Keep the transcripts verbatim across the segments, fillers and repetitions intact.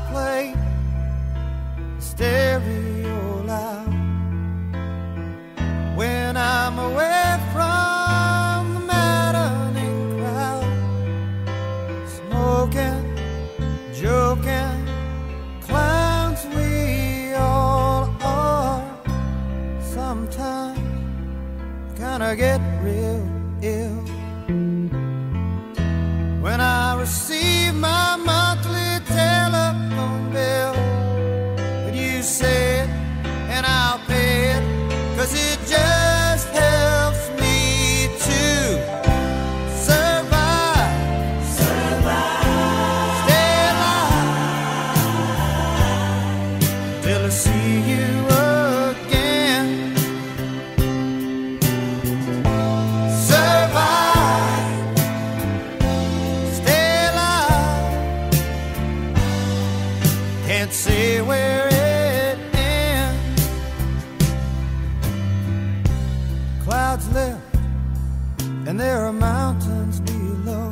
play the stereo loud. When I'm away from the maddening crowd, smoking, joking, clowns we all are. Sometimes kinda get real ill when I receive my monthly telephone bill. But you say it and I'll pay it, 'cause it just helps me to survive, survive, stay alive, till I see you again. Survive, stay alive, can't say where it ends. Clouds lift and there are mountains below.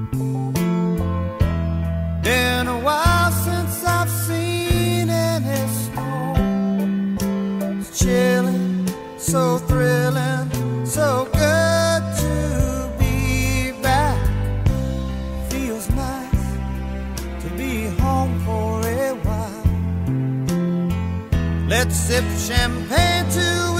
Been a while since I've seen any snow. It's chilling, so thrilling, so good to be back. Feels nice to be home for a while. Let's sip champagne till